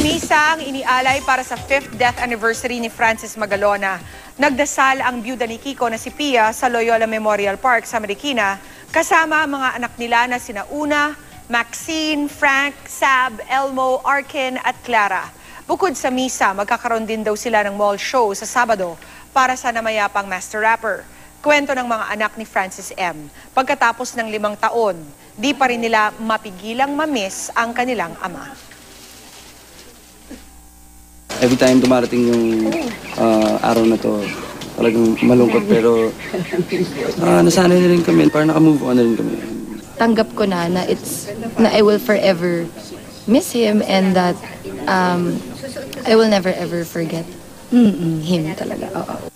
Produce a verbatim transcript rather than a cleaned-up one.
Misa ang inialay para sa fifth death anniversary ni Francis Magalona. Nagdasal ang byuda ni Kiko na si Pia sa Loyola Memorial Park sa Marikina kasama ang mga anak nila na sina Una, Maxine, Frank, Sab, Elmo, Arkin at Clara. Bukod sa misa, magkakaroon din daw sila ng mall show sa Sabado para sa namayapang master rapper. Kwento ng mga anak ni Francis M. Pagkatapos ng limang taon, di pa rin nila mapigilang mamiss ang kanilang ama. Every time dumarating yung uh, araw na to, talagang malungkot pero uh, nasanay na rin kami, parang nakamove on na rin kami. Tanggap ko na na it's na I will forever miss him and that um, I will never ever forget mm-mm, him talaga. Oo.